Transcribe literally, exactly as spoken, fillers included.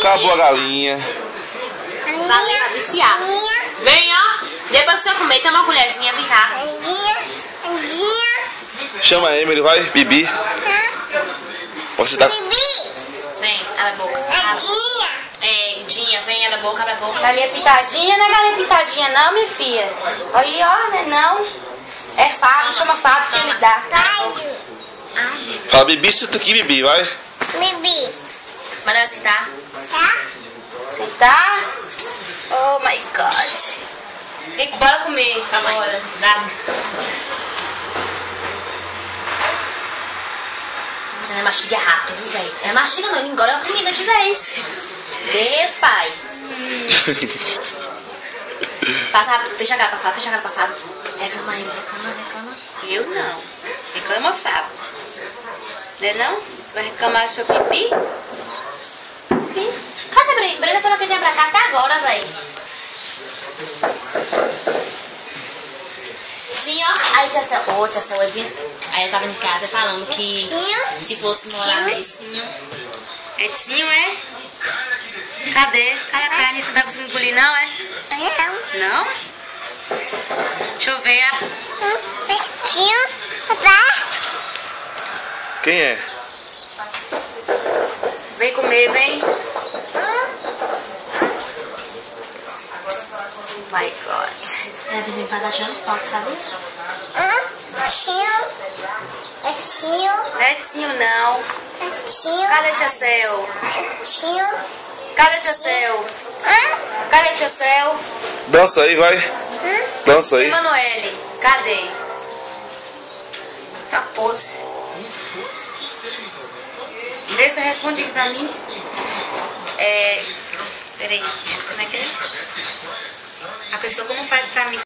Acabou a galinha. Vai pra viciar. Vem, ó. Depois que você comer, tem uma colherzinha, vem cá. Chama a Emily, vai, Bibi. Você tá... Vem, abre a boca. É, Dinha, vem, abre a boca, abre a boca. Galinha pitadinha, não é galinha pitadinha não, minha filha. Aí, ó, né, não. É Fábio, chama Fábio que ele dá. Fala, Bibi, senta aqui, Bibi, vai. Bibi. Manda ela sentar. Sentar? Oh, my God. Vem, bora comer. Bora. Dá. Você não mastiga rápido, viu, velho? É mastiga não, engole a comida de vez. Deus, pai. Passa rápido, fecha a cara pra Fábio, fecha a cara pra Fábio. Reclama ele, reclama, reclama. Eu não. Reclama, Fábio. Não é não? Vai reclamar do seu pipi? Cadê a Brenda? Brenda falou que vinha pra cá até agora, velho. Sim, ó. Aí tia Céu, ô, tia Céu hoje vinha assim. Aí eu tava em casa falando que se fosse no horário Edinho. Edinho, é? Cadê? Cadê a carne? Você tá conseguindo engolir, não, é? Não. Não? Deixa eu ver. Edinho, papai. Quem é? Vem comer, vem. My God. É, vizinho, tá tirando foto, sabe? Netinho. Netinho. Netinho, não. Netinho. Cadê tia Céu? Netinho. Cadê tia Céu? Cadê tia Céu? Dança aí, vai. Dança aí. Emanuele, cadê? A pose. Vê se responde aqui pra mim. É. Peraí, como é que é? A pessoa como faz pra mim?